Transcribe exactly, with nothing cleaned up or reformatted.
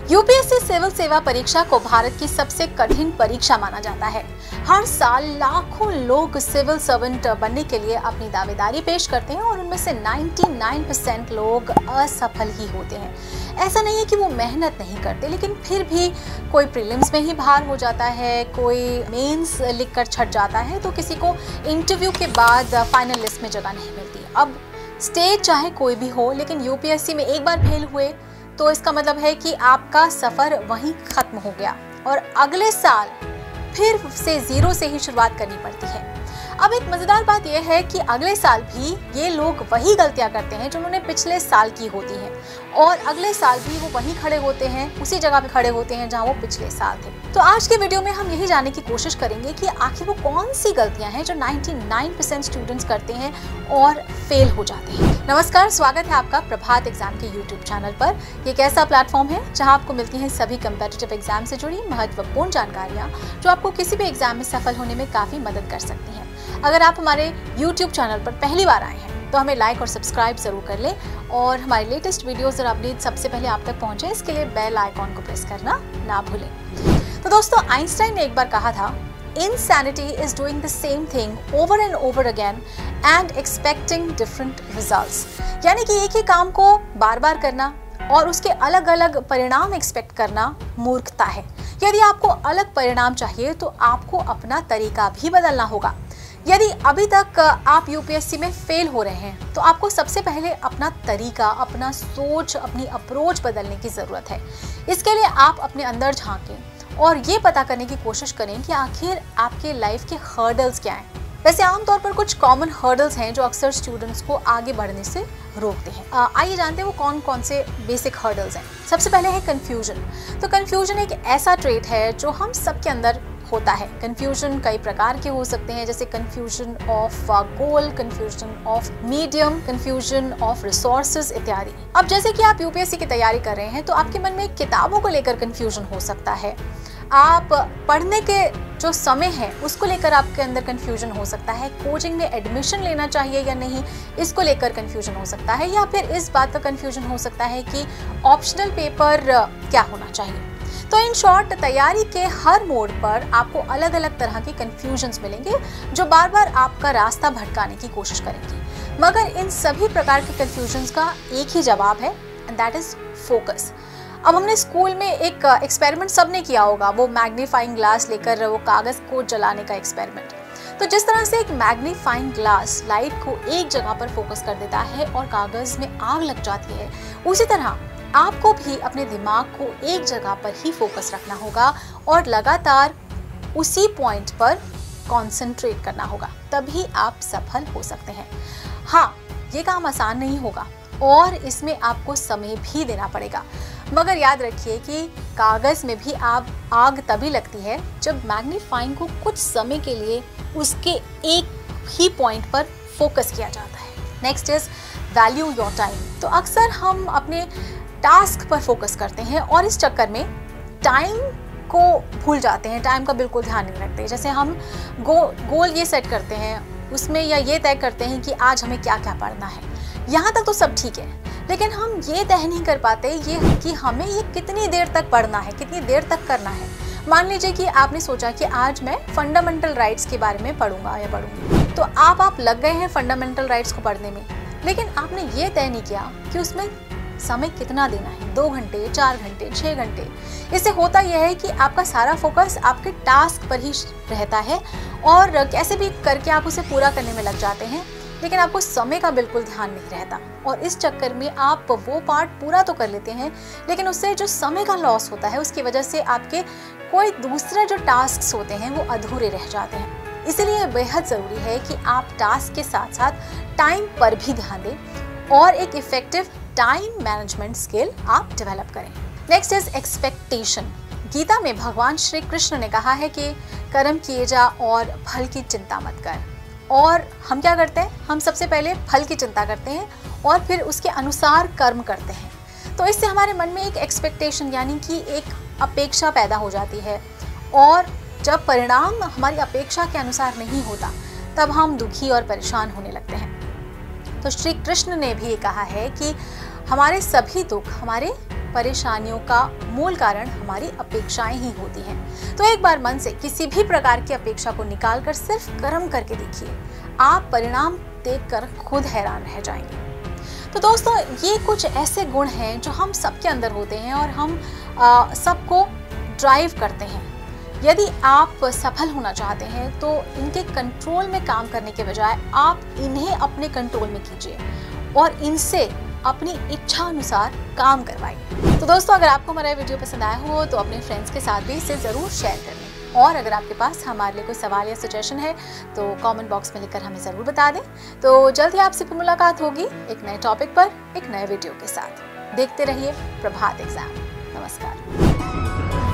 UPSC civil सेवा परीक्षा को भारत की सबसे कठिन परीक्षा माना जाता है। हर साल लाखों लोग सिविल सर्वेंट बनने के लिए अपनी दावेदारी पेश करते हैं और उनमें से निन्यानवे परसेंट लोग असफल ही होते हैं। ऐसा नहीं है कि वो मेहनत नहीं करते, लेकिन फिर भी कोई प्रीलिम्स में ही बाहर हो जाता है, कोई मेंस लिखकर छट जाता है, तो किसी को इंटरव्यू के बाद फाइनल लिस्ट में जगह नहीं मिलती। अब स्टेज चाहे कोई भी हो, लेकिन यूपीएससी में एक बार फेल हुए तो इसका मतलब है कि आपका सफ़र वहीं ख़त्म हो गया और अगले साल फिर से ज़ीरो से ही शुरुआत करनी पड़ती है। अब एक मज़ेदार बात यह है कि अगले साल भी ये लोग वही गलतियां करते हैं जो उन्होंने पिछले साल की होती हैं और अगले साल भी वो वहीं खड़े होते हैं, उसी जगह पे खड़े होते हैं जहां वो पिछले साल थे। तो आज के वीडियो में हम यही जानने की कोशिश करेंगे कि आखिर वो कौन सी गलतियां हैं जो निन्यानवे परसेंट स्टूडेंट्स करते हैं और फेल हो जाते हैं। नमस्कार, स्वागत है आपका प्रभात एग्जाम के यूट्यूब चैनल पर। ये एक ऐसा प्लेटफॉर्म है जहाँ आपको मिलती हैं सभी कम्पिटिटिव एग्जाम से जुड़ी महत्वपूर्ण जानकारियाँ जो आपको किसी भी एग्जाम में सफल होने में काफ़ी मदद कर सकती हैं। अगर आप हमारे YouTube चैनल पर पहली बार आए हैं तो हमें लाइक और सब्सक्राइब जरूर कर लें और हमारे लेटेस्ट वीडियोस और अपडेट सबसे पहले आप तक पहुंचे, इसके लिए बेल आइकॉन को प्रेस करना ना भूलें। तो दोस्तों, आइंस्टाइन ने एक बार कहा था, insanity is doing the same thing over and over again and expecting different results। यानी कि एक ही काम को बार बार करना और उसके अलग अलग परिणाम एक्सपेक्ट करना मूर्खता है। यदि आपको अलग परिणाम चाहिए तो आपको अपना तरीका भी बदलना होगा। यदि अभी तक आप यूपीएससी में फेल हो रहे हैं तो आपको सबसे पहले अपना तरीका, अपना सोच, अपनी अप्रोच बदलने की ज़रूरत है। इसके लिए आप अपने अंदर झांकें और ये पता करने की कोशिश करें कि आखिर आपके लाइफ के हर्डल्स क्या हैं। वैसे आमतौर पर कुछ कॉमन हर्डल्स हैं जो अक्सर स्टूडेंट्स को आगे बढ़ने से रोकते हैं। आइए जानते हैं वो कौन कौन से बेसिक हर्डल्स हैं। सबसे पहले है कन्फ्यूजन। तो कन्फ्यूजन एक ऐसा ट्रेट है जो हम सबके अंदर होता है। कन्फ्यूजन कई प्रकार के हो सकते हैं, जैसे confusion of goal, confusion of medium, confusion of resources इत्यादि। अब जैसे कि आप यूपीएससी की तैयारी कर रहे हैं तो आपके मन में किताबों को लेकर कन्फ्यूजन हो सकता है। आप पढ़ने के जो समय है उसको लेकर आपके अंदर कन्फ्यूजन हो सकता है। कोचिंग में एडमिशन लेना चाहिए या नहीं, इसको लेकर कन्फ्यूजन हो सकता है। या फिर इस बात का कन्फ्यूजन हो सकता है कि ऑप्शनल पेपर क्या होना चाहिए। तो इन शॉर्ट, तैयारी के हर मोड़ पर आपको अलग अलग तरह के कन्फ्यूजन्स मिलेंगे जो बार बार आपका रास्ता भटकाने की कोशिश करेंगे। मगर इन सभी प्रकार के कन्फ्यूजन्स का एक ही जवाब है, एंड दैट इज फोकस। अब हमने स्कूल में एक एक्सपेरिमेंट सबने किया होगा, वो मैग्नीफाइंग ग्लास लेकर वो कागज़ को जलाने का एक्सपेरिमेंट। तो जिस तरह से एक मैग्नीफाइंग ग्लास लाइट को एक जगह पर फोकस कर देता है और कागज़ में आग लग जाती है, उसी तरह आपको भी अपने दिमाग को एक जगह पर ही फोकस रखना होगा और लगातार उसी पॉइंट पर कंसंट्रेट करना होगा, तभी आप सफल हो सकते हैं। हाँ, ये काम आसान नहीं होगा और इसमें आपको समय भी देना पड़ेगा, मगर याद रखिए कि कागज़ में भी आप आग तभी लगती है जब मैग्नीफाइंग को कुछ समय के लिए उसके एक ही पॉइंट पर फोकस किया जाता है। Next is value your time. तो अक्सर हम अपने टास्क पर फोकस करते हैं और इस चक्कर में टाइम को भूल जाते हैं, टाइम का बिल्कुल ध्यान नहीं रखते। जैसे हम गो गोल ये सेट करते हैं उसमें, या ये तय करते हैं कि आज हमें क्या क्या पढ़ना है। यहाँ तक तो सब ठीक है, लेकिन हम ये तय नहीं कर पाते ये कि हमें ये कितनी देर तक पढ़ना है, कितनी देर तक करना है। मान लीजिए कि आपने सोचा कि आज मैं फंडामेंटल राइट्स के बारे में पढ़ूंगा या पढ़ूंगी, तो आप आप लग गए हैं फंडामेंटल राइट्स को पढ़ने में, लेकिन आपने ये तय नहीं किया कि उसमें समय कितना देना है, दो घंटे, चार घंटे, छः घंटे। इससे होता यह है कि आपका सारा फोकस आपके टास्क पर ही रहता है और कैसे भी करके आप उसे पूरा करने में लग जाते हैं, लेकिन आपको समय का बिल्कुल ध्यान नहीं रहता और इस चक्कर में आप वो पार्ट पूरा तो कर लेते हैं, लेकिन उससे जो समय का लॉस होता है उसकी वजह से आपके कोई दूसरे जो टास्क होते हैं वो अधूरे रह जाते हैं। इसीलिए बेहद ज़रूरी है कि आप टास्क के साथ साथ टाइम पर भी ध्यान दें और एक इफेक्टिव टाइम मैनेजमेंट स्किल आप डेवलप करें। Next is expectation. गीता में भगवान श्री कृष्ण ने कहा है कि कर्म किए जा और फल की चिंता मत कर। और हम क्या करते हैं, हम सबसे पहले फल की चिंता करते हैं और फिर उसके अनुसार कर्म करते हैं। तो इससे हमारे मन में एक एक्सपेक्टेशन यानी कि एक अपेक्षा पैदा हो जाती है और जब परिणाम हमारी अपेक्षा के अनुसार नहीं होता तब हम दुखी और परेशान होने लगते हैं। तो श्री कृष्ण ने भी कहा है कि हमारे सभी दुख हमारे परेशानियों का मूल कारण हमारी अपेक्षाएं ही होती हैं। तो एक बार मन से किसी भी प्रकार की अपेक्षा को निकालकर सिर्फ कर्म करके देखिए, आप परिणाम देखकर खुद हैरान रह जाएंगे। तो दोस्तों, ये कुछ ऐसे गुण हैं जो हम सबके अंदर होते हैं और हम सबको ड्राइव करते हैं। यदि आप सफल होना चाहते हैं तो इनके कंट्रोल में काम करने के बजाय आप इन्हें अपने कंट्रोल में कीजिए और इनसे अपनी इच्छा अनुसार काम करवाइए। तो दोस्तों, अगर आपको हमारा वीडियो पसंद आया हो तो अपने फ्रेंड्स के साथ भी इसे ज़रूर शेयर कर लें। और अगर आपके पास हमारे लिए कोई सवाल या सजेशन है तो कमेंट बॉक्स में लिखकर हमें ज़रूर बता दें। तो जल्द ही आपसे फिर मुलाकात होगी एक नए टॉपिक पर, एक नए वीडियो के साथ। देखते रहिए प्रभात एग्जाम। नमस्कार।